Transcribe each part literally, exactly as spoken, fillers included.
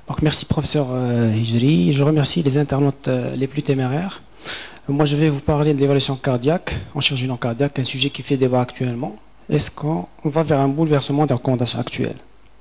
Donc, merci professeur euh, Hijri. Je remercie les internautes euh, les plus téméraires. Moi, je vais vous parler de l'évaluation cardiaque en chirurgie non cardiaque, un sujet qui fait débat actuellement. Est-ce qu'on va vers un bouleversement des recommandations actuelles?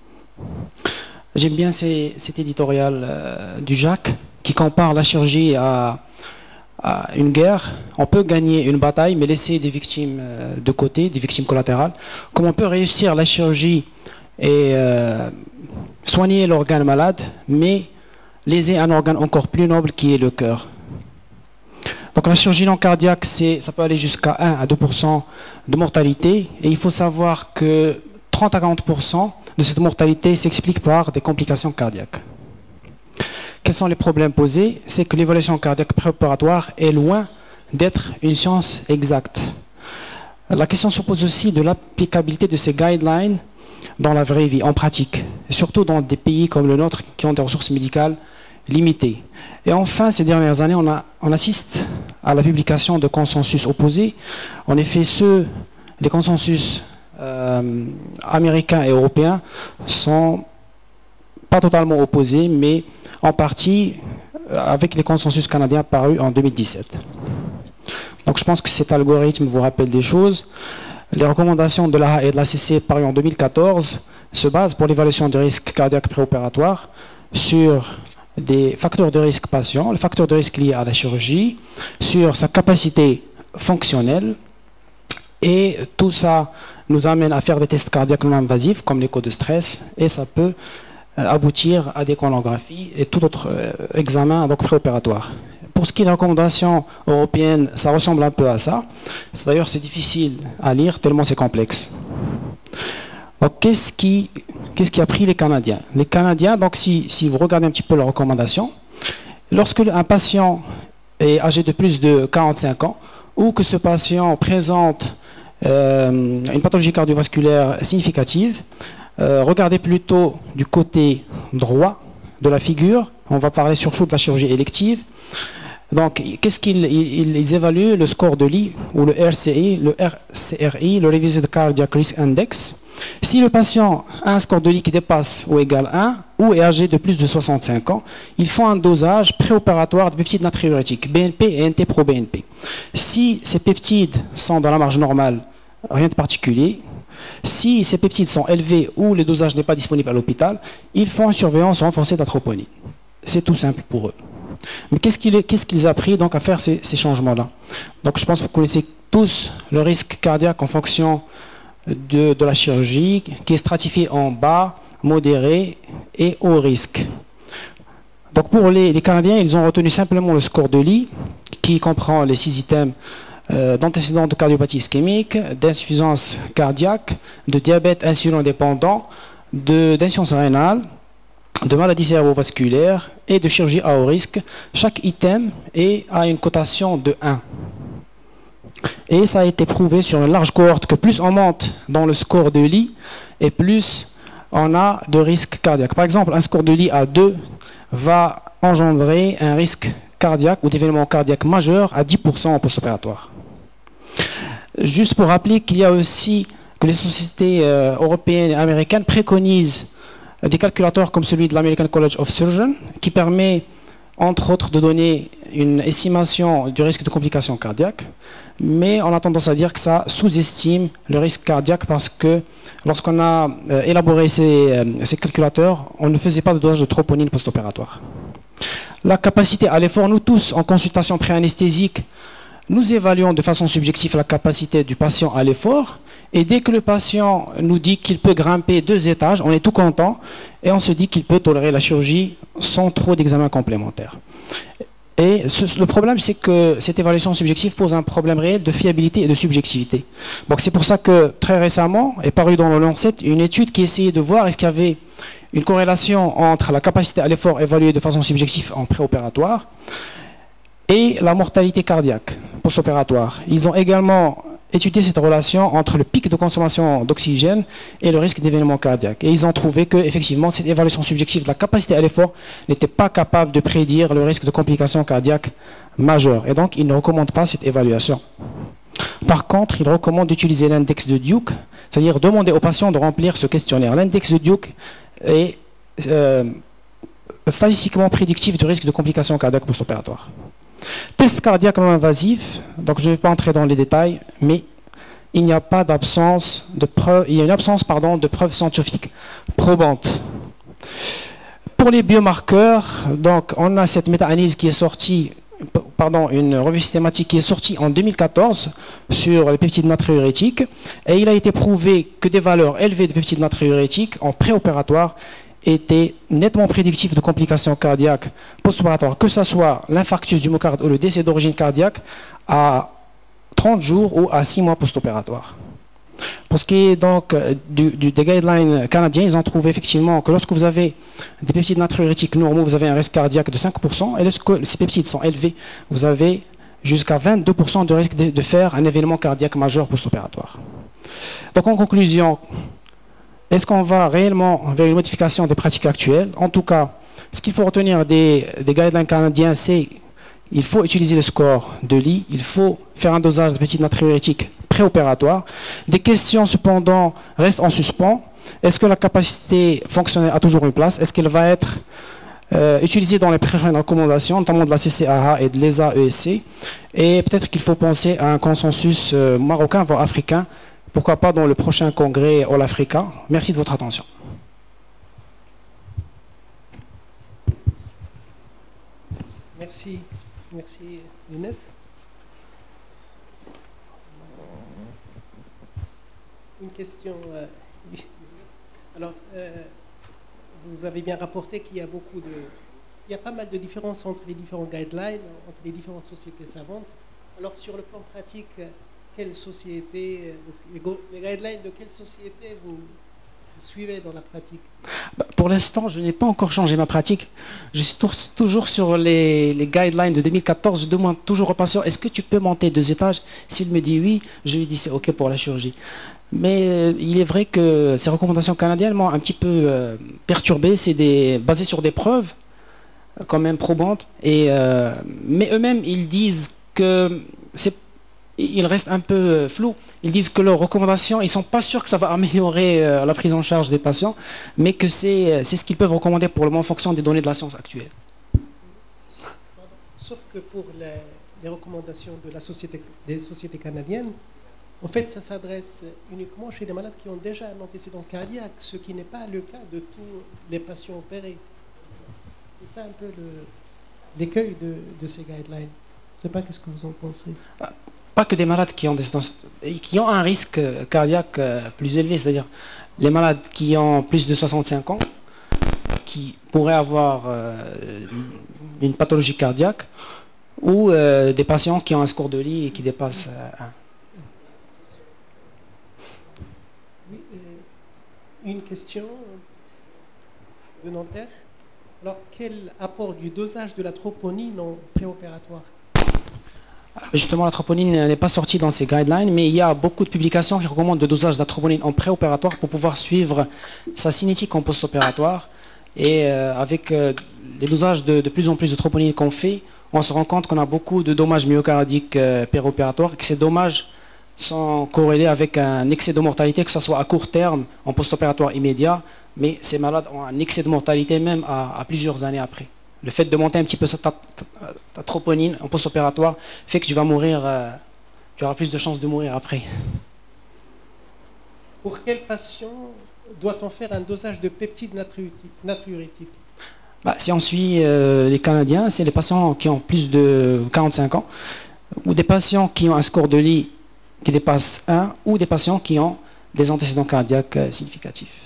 J'aime bien ces, cet éditorial euh, du Jacques qui compare la chirurgie à, à une guerre. On peut gagner une bataille, mais laisser des victimes euh, de côté, des victimes collatérales. Comme on peut réussir la chirurgie et euh, soigner l'organe malade, mais léser un organe encore plus noble qui est le cœur. Donc la chirurgie non cardiaque, ça peut aller jusqu'à un à deux pour cent de mortalité. Et il faut savoir que trente à quarante pour cent de cette mortalité s'explique par des complications cardiaques. Quels sont les problèmes posés? C'est que l'évaluation cardiaque préopératoire est loin d'être une science exacte. La question se pose aussi de l'applicabilité de ces guidelines dans la vraie vie, en pratique, et surtout dans des pays comme le nôtre qui ont des ressources médicales limitées. Et enfin, ces dernières années, on, a, on assiste à la publication de consensus opposés. En effet, ceux, les consensus euh, américains et européens sont pas totalement opposés, mais en partie avec les consensus canadiens parus en deux mille dix-sept. Donc je pense que cet algorithme vous rappelle des choses. Les recommandations de l'A H A et de l'A C C parues en deux mille quatorze se basent pour l'évaluation du risque cardiaque préopératoire sur des facteurs de risque patients, le facteur de risque lié à la chirurgie, sur sa capacité fonctionnelle, et tout ça nous amène à faire des tests cardiaques non invasifs comme l'écho de stress, et ça peut aboutir à des colonographies et tout autre examen donc préopératoire. Pour ce qui est des recommandations européennes, ça ressemble un peu à ça. D'ailleurs, c'est difficile à lire tellement c'est complexe. Donc, qu'est-ce qui, qu'est-ce qui a pris les Canadiens? Les Canadiens, donc, si, si vous regardez un petit peu leurs recommandations, lorsque un patient est âgé de plus de quarante-cinq ans, ou que ce patient présente euh, une pathologie cardiovasculaire significative, euh, regardez plutôt du côté droit de la figure. On va parler surtout de la chirurgie élective. Donc, qu'est-ce qu'ils ils, ils évaluent? Le score de Lee, ou le R C I, le R C R I, le Revised Cardiac Risk Index. Si le patient a un score de Lee qui dépasse ou égale un, ou est âgé de plus de soixante-cinq ans, ils font un dosage préopératoire de peptides natriurétiques, B N P et N T pro B N P. Si ces peptides sont dans la marge normale, rien de particulier. Si ces peptides sont élevés ou le dosage n'est pas disponible à l'hôpital, ils font une surveillance renforcée de la troponine. C'est tout simple pour eux. Mais qu'est-ce qu'ils qu'est-ce qu'ils ont appris donc à faire ces, ces changements-là? Donc je pense que vous connaissez tous le risque cardiaque en fonction de, de la chirurgie, qui est stratifié en bas, modéré et haut risque. Donc pour les, les Canadiens, ils ont retenu simplement le score de Lee, qui comprend les six items euh, d'antécédents de cardiopathie ischémique, d'insuffisance cardiaque, de diabète insulino-dépendant, d'insuffisance rénale, de maladies cérébrovasculaires et de chirurgie à haut risque. Chaque item est à une cotation de un. Et ça a été prouvé sur une large cohorte que plus on monte dans le score de Lee, et plus on a de risque cardiaque. Par exemple, un score de Lee à deux va engendrer un risque cardiaque ou d'événement cardiaque majeur à dix pour cent en post-opératoire. Juste pour rappeler qu'il y a aussi que les sociétés euh, européennes et américaines préconisent des calculateurs comme celui de l'American College of Surgeons, qui permet, entre autres, de donner une estimation du risque de complications cardiaques, mais on a tendance à dire que ça sous-estime le risque cardiaque parce que lorsqu'on a euh, élaboré ces, euh, ces calculateurs, on ne faisait pas de dosage de troponine post-opératoire. La capacité à l'effort, nous tous, en consultation pré-anesthésique, nous évaluons de façon subjective la capacité du patient à l'effort, et dès que le patient nous dit qu'il peut grimper deux étages, on est tout content, et on se dit qu'il peut tolérer la chirurgie sans trop d'examens complémentaires. Et ce, le problème, c'est que cette évaluation subjective pose un problème réel de fiabilité et de subjectivité. Donc c'est pour ça que très récemment est parue dans le Lancet une étude qui essayait de voir est-ce qu'il y avait une corrélation entre la capacité à l'effort évaluée de façon subjective en préopératoire et la mortalité cardiaque post-opératoire. Ils ont également étudié cette relation entre le pic de consommation d'oxygène et le risque d'événement cardiaque. Et ils ont trouvé que, effectivement, cette évaluation subjective de la capacité à l'effort n'était pas capable de prédire le risque de complications cardiaques majeures. Et donc, ils ne recommandent pas cette évaluation. Par contre, ils recommandent d'utiliser l'index de Duke, c'est-à-dire demander aux patients de remplir ce questionnaire. L'index de Duke est euh, statistiquement prédictif du risque de complications cardiaques post-opératoires. Test cardiaque non invasif, donc je ne vais pas entrer dans les détails, mais il n'y a pas d'absence de preuve, il y a une absence pardon, de preuves scientifiques probantes. Pour les biomarqueurs, donc on a cette méta-analyse qui est sortie, pardon, une revue systématique qui est sortie en deux mille quatorze sur les peptides natriurétiques, et il a été prouvé que des valeurs élevées de peptides natriurétiques en préopératoire étaient nettement prédictifs de complications cardiaques post-opératoires, que ce soit l'infarctus du myocarde ou le décès d'origine cardiaque à trente jours ou à six mois post-opératoire. Pour ce qui est donc du, du, des guidelines canadiens, ils ont trouvé effectivement que lorsque vous avez des peptides natriurétiques normaux, vous avez un risque cardiaque de cinq pour cent, et lorsque ces peptides sont élevés, vous avez jusqu'à vingt-deux pour cent de risque de, de faire un événement cardiaque majeur post-opératoire. Donc en conclusion, est-ce qu'on va réellement vers une modification des pratiques actuelles? En tout cas, ce qu'il faut retenir des, des guidelines canadiens, c'est qu'il faut utiliser le score de Lee, il faut faire un dosage de peptides natriurétiques préopératoire. Des questions cependant restent en suspens. Est-ce que la capacité fonctionnelle a toujours une place? Est-ce qu'elle va être euh, utilisée dans les prochaines recommandations, notamment de la C C A A et de l'E S A E S C? Et peut-être qu'il faut penser à un consensus euh, marocain, voire africain, pourquoi pas dans le prochain congrès All-Africa. Merci de votre attention. Merci. Merci, Younes. Une question. Euh, alors, euh, vous avez bien rapporté qu'il y a beaucoup de, il y a pas mal de différences entre les différents guidelines, entre les différentes sociétés savantes. Alors, sur le plan pratique, quelle société, les guidelines de quelle société vous suivez dans la pratique? Pour l'instant, je n'ai pas encore changé ma pratique. Je suis toujours sur les, les guidelines de deux mille quatorze. Je demande toujours au patient, est-ce que tu peux monter deux étages? S'il me dit oui, je lui dis c'est OK pour la chirurgie. Mais euh, il est vrai que ces recommandations canadiennes m'ont un petit peu euh, perturbé. C'est des, basé sur des preuves quand même probantes. Et, euh, mais eux-mêmes, ils disent que c'est ils restent un peu flous. Ils disent que leurs recommandations, ils ne sont pas sûrs que ça va améliorer euh, la prise en charge des patients, mais que c'est ce qu'ils peuvent recommander pour le moment en fonction des données de la science actuelle. Sauf que pour les, les recommandations de la société, des sociétés canadiennes, en fait, ça s'adresse uniquement chez des malades qui ont déjà un antécédent cardiaque, ce qui n'est pas le cas de tous les patients opérés. C'est ça un peu l'écueil de, de ces guidelines. Je ne sais pas qu'est-ce que vous en pensez. Ah. Pas que des malades qui ont, des, qui ont un risque cardiaque plus élevé, c'est-à-dire les malades qui ont plus de soixante-cinq ans, qui pourraient avoir euh, une pathologie cardiaque, ou euh, des patients qui ont un score de Lee et qui dépasse euh, un. Oui, euh, une question de Nanterre. Alors, quel apport du dosage de la troponine en préopératoire? Justement, la troponine n'est pas sortie dans ces guidelines, mais il y a beaucoup de publications qui recommandent le dosage de la troponine en préopératoire pour pouvoir suivre sa cinétique en post-opératoire. Et euh, avec euh, les dosages de, de plus en plus de troponine qu'on fait, on se rend compte qu'on a beaucoup de dommages myocardiques euh, péropératoires et que ces dommages sont corrélés avec un excès de mortalité, que ce soit à court terme, en post-opératoire immédiat, mais ces malades ont un excès de mortalité même à, à plusieurs années après. Le fait de monter un petit peu ta, ta, ta troponine en post-opératoire fait que tu vas mourir, euh, tu auras plus de chances de mourir après. Pour quel patient doit-on faire un dosage de peptides natriurétiques? Bah, si on suit euh, les Canadiens, c'est les patients qui ont plus de quarante-cinq ans, ou des patients qui ont un score de Lee qui dépasse un, ou des patients qui ont des antécédents cardiaques euh, significatifs.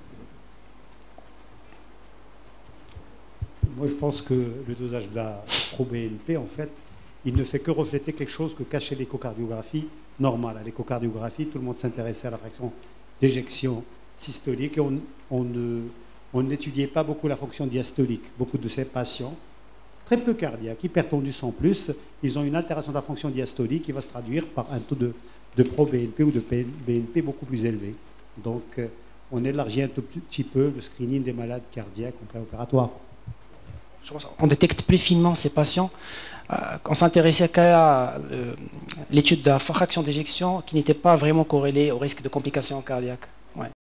Moi, je pense que le dosage de la pro-B N P, en fait, il ne fait que refléter quelque chose que cachait l'échocardiographie normale. À l'échocardiographie, tout le monde s'intéressait à la fraction d'éjection systolique et on, on ne, on n'étudiait pas beaucoup la fonction diastolique. Beaucoup de ces patients, très peu cardiaques, hypertendus sans plus, ils ont une altération de la fonction diastolique qui va se traduire par un taux de, de pro-B N P ou de B N P beaucoup plus élevé. Donc, on élargit un tout petit peu le screening des malades cardiaques en préopératoire. On détecte plus finement ces patients. Euh, on s'intéressait qu'à euh, l'étude de la fraction d'éjection qui n'était pas vraiment corrélée au risque de complications cardiaques. Ouais.